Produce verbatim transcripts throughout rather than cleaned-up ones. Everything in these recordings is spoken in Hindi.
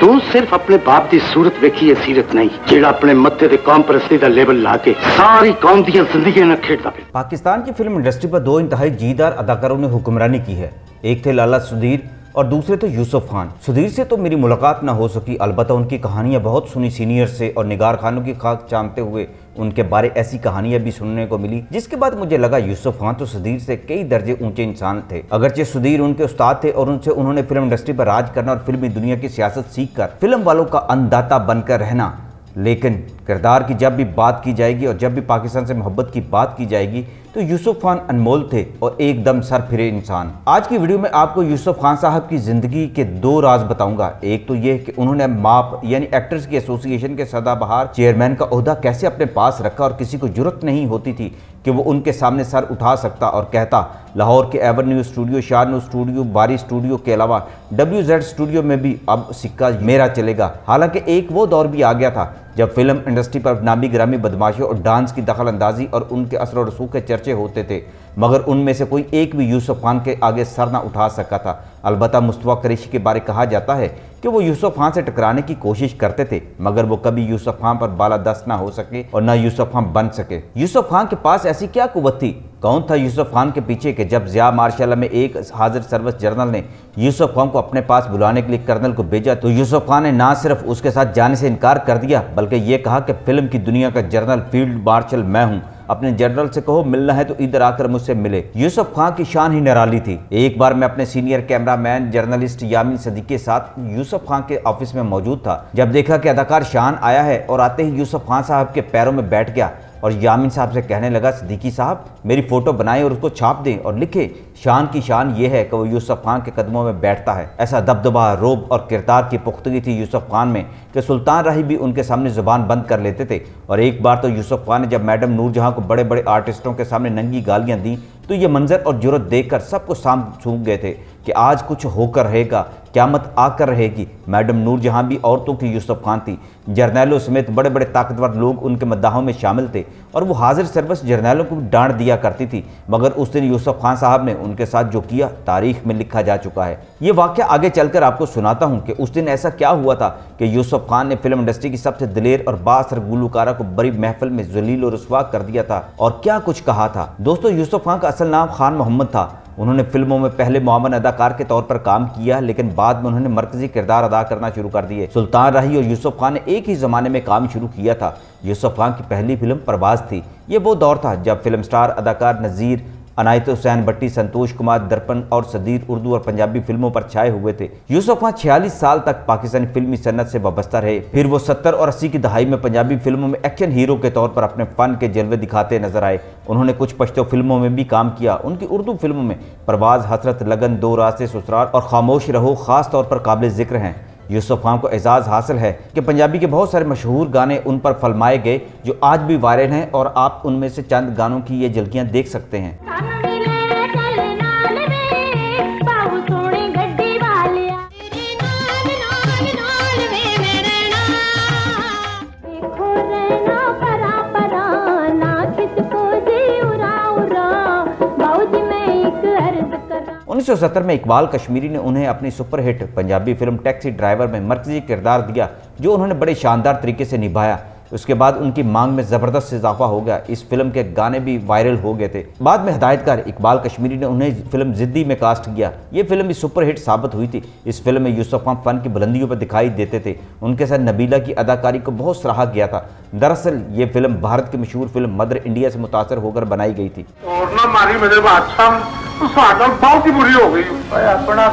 तू सिर्फ अपने बाप की सूरत वेखी है, सीरत नहीं, जेड़ा अपने मत्थे ते कौम परस्ती का लेबल ला के सारी कौम दी जिंदगी न खेड़ता पे। पाकिस्तान की फिल्म इंडस्ट्री पर दो इंतहाई जीदार अदाकारों ने हुक्मरानी की है। एक थे लाला सुधीर और दूसरे थे यूसुफ खान। सुधीर से तो मेरी मुलाकात ना हो सकी, अलबत्ता उनकी कहानियां बहुत सुनी सीनियर से, और निगार खानों की खाक चाहते हुए उनके बारे ऐसी कहानियां भी सुनने को मिली, जिसके बाद मुझे लगा यूसुफ खान तो सुधीर से कई दर्जे ऊंचे इंसान थे। अगरचे सुधीर उनके उस्ताद थे और उनसे उन्होंने फिल्म इंडस्ट्री पर राज करना और फिल्मी दुनिया की सियासत सीख कर फिल्म वालों का अन्नदाता बनकर रहना, लेकिन किरदार की जब भी बात की जाएगी और जब भी पाकिस्तान से मोहब्बत की बात की जाएगी तो यूसुफ खान अनमोल थे और एकदम सर फिरे इंसान। आज की वीडियो में आपको यूसुफ खान साहब की जिंदगी के दो राज बताऊंगा। एक तो ये कि उन्होंने माप यानी एक्टर्स की एसोसिएशन के सदाबहार चेयरमैन का ओहदा कैसे अपने पास रखा और किसी को जरूरत नहीं होती थी कि वो उनके सामने सर उठा सकता और कहता लाहौर के avenue studio, Shahnoor studio, Bari studio के अलावा डब्ल्यू जेड स्टूडियो में भी अब सिक्का मेरा चलेगा। हालांकि एक वो दौर भी आ गया था जब फिल्म इंडस्ट्री पर नामी ग्रामी बदमाशियों और डांस की दखल अंदाजी और उनके असर और रसूख के चर्चे होते थे, मगर उनमें से कोई एक भी यूसुफ खान के आगे सर ना उठा सका था। अलबत्ता मुस्तफा कुरैशी के बारे कहा जाता है कि वो यूसुफ खान से टकराने की कोशिश करते थे, मगर वो कभी यूसुफ खान पर बालादस्त ना हो सके और ना यूसुफ खान बन सके। यूसुफ खान के पास ऐसी क्या कुव्वत थी? कौन था यूसुफ खान के पीछे के जब ज़िया मार्शल में एक हाजिर सर्विस जनरल ने यूसुफ खान को अपने पास बुलाने के लिए कर्नल को भेजा तो यूसुफ खान ने ना सिर्फ उसके साथ जाने से इनकार कर दिया, बल्कि ये कहा कि फिल्म की दुनिया का जनरल फील्ड मार्शल मैं हूँ, अपने जनरल से कहो मिलना है तो इधर आकर मुझसे मिले। यूसुफ खान की शान ही निराली थी। एक बार मैं अपने senior cameraman journalist Yameen Sadiq के साथ यूसुफ खान के ऑफिस में मौजूद था। जब देखा कि अदाकार शान आया है और आते ही यूसुफ खान साहब के पैरों में बैठ गया और यामीन साहब से कहने लगा, सिद्दीकी साहब मेरी फ़ोटो बनाएं और उसको छाप दें और लिखे शान की शान ये है कि वो यूसुफ खान के कदमों में बैठता है। ऐसा दबदबा, रोब और किरदार की पुख्तगी थी यूसुफ खान में कि सुल्तान राही भी उनके सामने ज़ुबान बंद कर लेते थे। और एक बार तो यूसुफ खान ने जब मैडम नूरजहां को बड़े बड़े आर्टिस्टों के सामने नंगी गालियाँ दी तो ये मंजर और जुर्रत देखकर सबको साम सूख गए थे कि आज कुछ होकर रहेगा, क़यामत आकर रहेगी। मैडम नूरजहां भी औरतों की यूसुफ खान थी। जर्नैलों समेत बड़े बड़े ताकतवर लोग उनके मद्दाहों में शामिल थे और वो हाजिर सर्विस जर्नैलों को डांट दिया करती थी, मगर उस दिन यूसुफ खान साहब ने उनके साथ जो किया तारीख में लिखा जा चुका है। ये वाक़या आगे चलकर आपको सुनाता हूँ कि उस दिन ऐसा क्या हुआ था कि यूसुफ खान ने फिल्म इंडस्ट्री की सबसे दिलेर और बासर गुलकारा को बड़ी महफिल में जलील और रुस्वा कर दिया था और क्या कुछ कहा था। दोस्तों, यूसुफ खान का असल नाम खान मोहम्मद था। उन्होंने फिल्मों में पहले मुआवन अदाकार के तौर पर काम किया, लेकिन बाद में उन्होंने मरकजी किरदार अदा करना शुरू कर दिए। सुल्तान राही और यूसुफ खान ने एक ही ज़माने में काम शुरू किया था। यूसुफ खान की पहली फिल्म परवाज़ थी। ये वो दौर था जब फिल्म स्टार अदाकार नज़ीर, अनायत हुसैन भट्टी, संतोष कुमार, दर्पण और सदीर उर्दू और पंजाबी फिल्मों पर छाए हुए थे। यूसुफ खान छियालीस साल तक पाकिस्तानी फिल्मी सन्नत से वाबस्ता रहे। फिर वो सत्तर और अस्सी की दहाई में पंजाबी फिल्मों में एक्शन हीरो के तौर पर अपने फन के जलवे दिखाते नजर आए। उन्होंने कुछ पश्तो फिल्मों में भी काम किया। उनकी उर्दू फिल्मों में परवाज़, हसरत, लगन, दो रास्ते, ससुराल और खामोश रहो खास तौर पर काबिल जिक्र हैं। यूसुफ खान को एजाज़ हासिल है कि पंजाबी के बहुत सारे मशहूर गाने उन पर फिल्माए गए जो आज भी वायरल हैं और आप उनमें से चंद गानों की ये झलकियाँ देख सकते हैं। उन्नीस सौ सत्तर में इकबाल कश्मीरी ने उन्हें अपनी superhit Punjabi film taxi driver में मरकजी किरदार दिया, जो उन्होंने बड़े शानदार तरीके से निभाया। उसके बाद उनकी मांग में ज़बरदस्त इजाफा हो गया। इस फिल्म के गाने भी वायरल हो गए थे। बाद में हिदायतकार इकबाल कश्मीरी ने उन्हें फिल्म जिद्दी में कास्ट किया। ये फिल्म भी सुपरहिट साबित हुई थी। इस फिल्म में यूसुफ खान फन की बुलंदियों पर दिखाई देते थे। उनके साथ नबीला की अदाकारी को बहुत सराहा गया था। दरअसल ये फिल्म भारत की मशहूर फिल्म मदर इंडिया से मुतासर होकर बनाई गई थी। और ना मारी मेरे बादशाह बहुत ही बुरी हो गई। अपना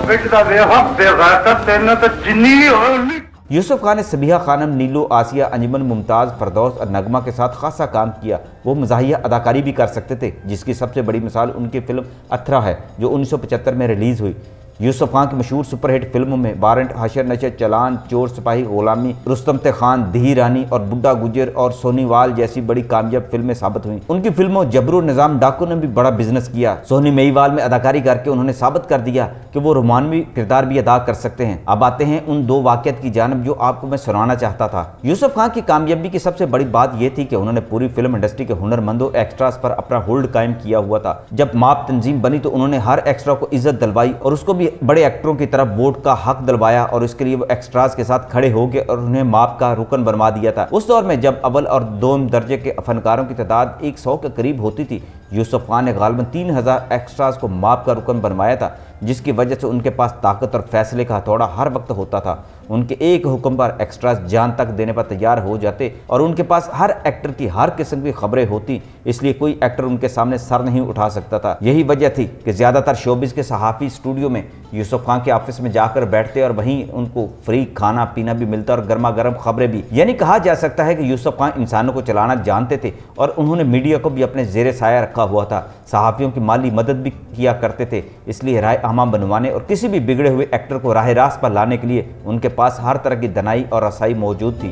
यूसुफ खान ने सबिहा खानम, नीलो, आसिया, अंजुमन, मुमताज़, फरदौस और नगमा के साथ खासा काम किया। वो मज़ाहिया अदाकारी भी कर सकते थे, जिसकी सबसे बड़ी मिसाल उनकी फिल्म अथरा है जो उन्नीस सौ पचहत्तर में रिलीज़ हुई। यूसुफ खान की मशहूर सुपरहिट फिल्मों में वारंट, हशर नशर, चलान, चोर सिपाही, गुलामी, रुस्तम ते खान, धी रानी और बुड्ढा गुजर और सोनीवाल जैसी बड़ी कामयाब फिल्में साबित हुई। उनकी फिल्मों जबरू निजाम डाकू ने भी बड़ा बिजनेस किया। सोनी मेईवाल में अदाकारी करके उन्होंने साबित कर दिया कि वो रोमानवी किरदार भी अदा कर सकते हैं। अब आते हैं उन दो वाक़यात की जानब जो आपको मैं सुनाना चाहता था। यूसुफ खान की कामयाबी की सबसे बड़ी बात यह थी कि उन्होंने पूरी फिल्म इंडस्ट्री के हुनरमंदों एक्स्ट्रास पर अपना होल्ड कायम किया हुआ था। जब माप तंजीम बनी तो उन्होंने हर एक्स्ट्रा को इज्जत दिलवाई और उसको भी कई बड़े एक्टरों की तरफ वोट का हक दिलवाया और इसके लिए वो एक्स्ट्राज के साथ खड़े हो गए और उन्हें माप का रुकन बनवा दिया था। उस दौर में जब अव्वल और दोम दर्जे के फनकारों की तादाद एक सौ के करीब होती थी, यूसुफ खान ने गालिबन तीन हजार एक्स्ट्राज को माप का रुकन बनवाया था, जिसकी वजह से उनके पास ताकत और फैसले का हथौड़ा हर वक्त होता था। उनके एक हुक्म पर एक्स्ट्राज जान तक देने पर तैयार हो जाते और उनके पास हर एक्टर की हर किस्म की खबरें होती, इसलिए कोई एक्टर उनके सामने सर नहीं उठा सकता था। यही वजह थी कि ज़्यादातर शोबिस के सहाफ़ी स्टूडियो में यूसुफ खान के ऑफिस में जाकर बैठते और वहीं उनको फ्री खाना पीना भी मिलता और गर्मा गर्म खबरें भी। यानी कहा जा सकता है कि यूसुफ खान इंसानों को चलाना जानते थे और उन्होंने मीडिया को भी अपने जेर साया रखा हुआ था। सहाफ़ियों की माली मदद भी किया करते थे, इसलिए राय अहमा बनवाने और किसी भी बिगड़े हुए एक्टर को राह रास्त पर लाने के लिए उनके पास हर तरह की दनाई और रसाई मौजूद थी।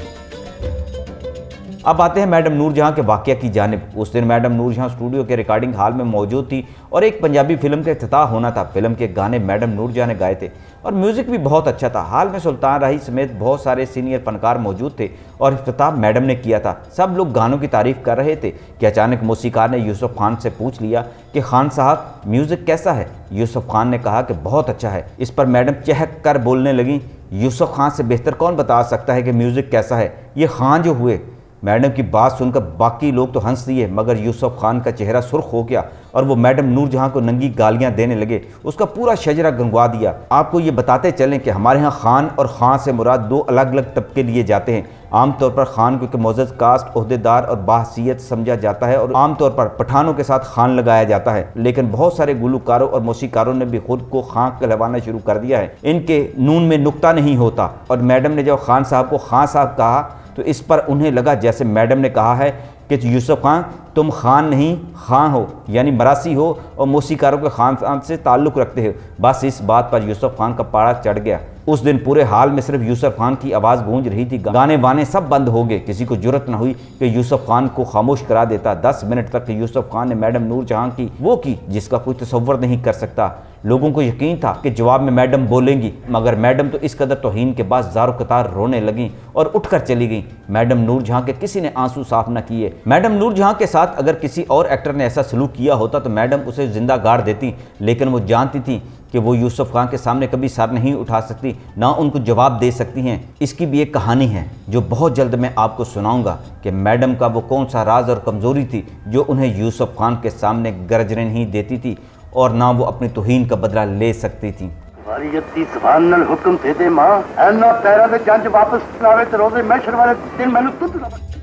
अब आते हैं मैडम नूरजहां के वाकया की जानिब। उस दिन मैडम नूरजहां स्टूडियो के रिकॉर्डिंग हॉल में मौजूद थी और एक पंजाबी फिल्म का इफ्तिताह होना था। फिल्म के गाने मैडम नूरजहां ने गाए थे और म्यूज़िक भी बहुत अच्छा था। हाल में सुल्तान राही समेत बहुत सारे सीनियर फनकार मौजूद थे और इफ्तिताह मैडम ने किया था। सब लोग गानों की तारीफ़ कर रहे थे कि अचानक मौसीकार ने यूसुफ खान से पूछ लिया कि खान साहब म्यूज़िक कैसा है। यूसुफ खान ने कहा कि बहुत अच्छा है। इस पर मैडम चहक कर बोलने लगी, यूसुफ खान से बेहतर कौन बता सकता है कि म्यूज़िक कैसा है, ये खान जो हुए। मैडम की बात सुनकर बाकी लोग तो हंस दिए, मगर यूसुफ खान का चेहरा सुर्ख हो गया और वो मैडम नूरजहां को नंगी गालियां देने लगे। उसका पूरा शजरा गंगवा दिया। आपको ये बताते चलें कि हमारे यहाँ खान और खां से मुराद दो अलग अलग तबके लिए जाते हैं। आमतौर पर खान क्योंकि मोअज़्ज़ज़ कास्ट, ओहदेदार और बाहसीयत समझा जाता है और आमतौर पर पठानों के साथ खान लगाया जाता है, लेकिन बहुत सारे गुलकारों और मौसीकारों ने भी खुद को खां कहलवाना शुरू कर दिया है। इनके नून में नुक्ता नहीं होता और मैडम ने जब खान साहब को खां साहब कहा तो इस पर उन्हें लगा जैसे मैडम ने कहा है कि यूसुफ खान तुम खान नहीं खां हो, यानी मरासी हो और मौसीकारों के खानदान से ताल्लुक़ रखते हो। बस इस बात पर यूसुफ खान का पारा चढ़ गया। उस दिन पूरे हाल में सिर्फ यूसुफ खान की आवाज़ गूंज रही थी। गाने वाने सब बंद हो गए। किसी को जुर्रत न हुई कि यूसुफ खान को खामोश करा देता। दस मिनट तक यूसुफ खान ने मैडम नूरजहां की वो की जिसका कोई तसव्वुर नहीं कर सकता। लोगों को यकीन था कि जवाब में मैडम बोलेंगी, मगर मैडम तो इस कदर तौहीन के बाद ज़ारो कतार रोने लगी और उठकर चली गई। मैडम नूरजहां के किसी ने आंसू साफ न किए। मैडम नूरजहां के साथ अगर किसी और एक्टर ने ऐसा सलूक किया होता तो मैडम उसे जिंदा गाड़ देती, लेकिन वो जानती थी कि वो यूसुफ खान के सामने कभी सर नहीं उठा सकती, ना उनको जवाब दे सकती हैं। इसकी भी एक कहानी है जो बहुत जल्द मैं आपको सुनाऊंगा कि मैडम का वो कौन सा राज और कमज़ोरी थी जो उन्हें यूसुफ खान के सामने गरजने नहीं देती थी और ना वो अपनी तौहीन का बदला ले सकती थी। हुक्म थे दे मां, ऐना पैरा दे जंज वापस लावे ते रोज़े महशर वाले दिन मैनू तुद